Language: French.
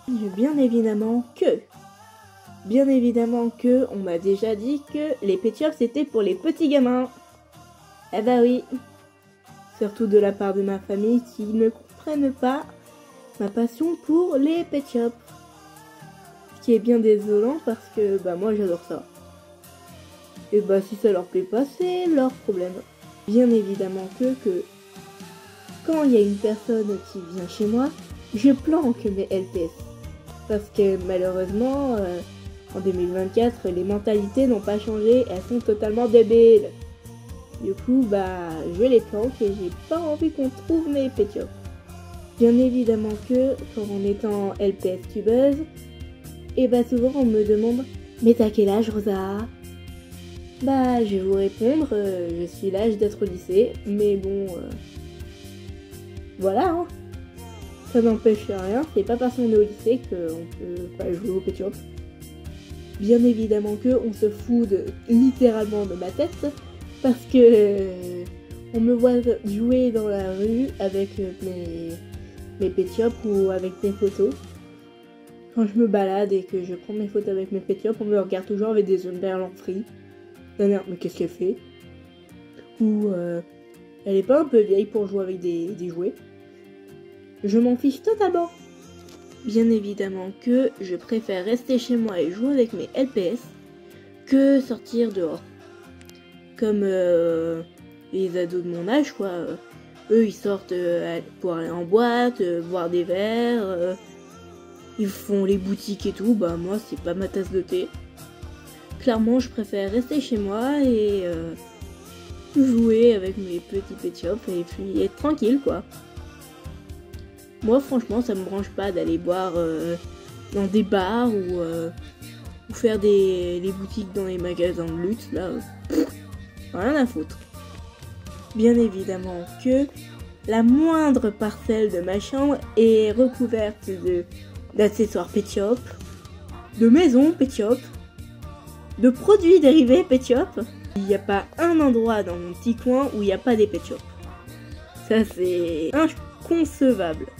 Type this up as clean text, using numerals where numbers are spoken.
Bien évidemment que on m'a déjà dit que les pet shops c'était pour les petits gamins. Eh bah oui, surtout de la part de ma famille qui ne comprennent pas ma passion pour les pet shops. Ce qui est bien désolant parce que bah moi j'adore ça. Et bah si ça leur plaît pas, c'est leur problème. Bien évidemment que quand il y a une personne qui vient chez moi, je planque mes LPS. Parce que malheureusement, en 2024, les mentalités n'ont pas changé, elles sont totalement débiles. Du coup, bah, je les planque et j'ai pas envie qu'on trouve mes pet shops. Bien évidemment que, quand on est en LPS tubeuse, et bah souvent on me demande « Mais t'as quel âge, Rosa ?» Bah, je vais vous répondre, je suis l'âge d'être au lycée, mais bon, voilà, hein. Ça n'empêche rien, c'est pas parce qu'on est au lycée qu'on peut pas jouer au pet shop. Bien évidemment que on se fout littéralement de ma tête, parce que on me voit jouer dans la rue avec mes pet shops ou avec des photos. Quand je me balade et que je prends mes photos avec mes pet shops, on me regarde toujours avec des yeux de berlanfrie. Mais qu'est-ce qu'elle fait? Ou elle est pas un peu vieille pour jouer avec des jouets? Je m'en fiche totalement. Bien évidemment que je préfère rester chez moi et jouer avec mes LPS que sortir dehors. Comme les ados de mon âge, quoi. Eux, ils sortent pour aller en boîte, boire des verres, ils font les boutiques et tout. Bah moi, c'est pas ma tasse de thé. Clairement, je préfère rester chez moi et jouer avec mes petits pet shops et puis être tranquille, quoi. Moi, franchement, ça me branche pas d'aller boire dans des bars ou faire les boutiques dans les magasins de luxe, là. Rien à foutre. Bien évidemment que la moindre parcelle de ma chambre est recouverte d'accessoires pet shop, de maisons pet shop, de produits dérivés pet shop. Il n'y a pas un endroit dans mon petit coin où il n'y a pas des pet shops. Ça, c'est inconcevable.